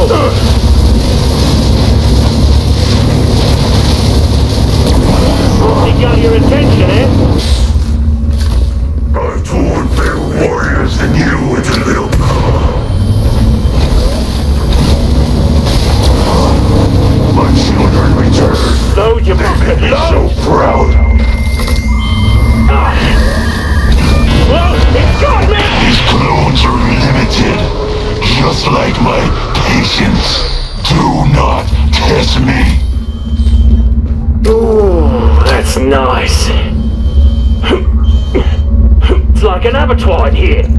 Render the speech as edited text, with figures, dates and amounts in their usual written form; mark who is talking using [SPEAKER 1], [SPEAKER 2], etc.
[SPEAKER 1] He got your attention, eh?
[SPEAKER 2] I've torn better warriors than you into little... My children return.
[SPEAKER 1] Load your
[SPEAKER 2] They
[SPEAKER 1] bucket,
[SPEAKER 2] make me
[SPEAKER 1] load!
[SPEAKER 2] so proud.
[SPEAKER 1] Whoa, it's got me!
[SPEAKER 2] These clones are limited, just like my patience. Do not test me.
[SPEAKER 1] Ooh, that's nice. It's like an abattoir in here.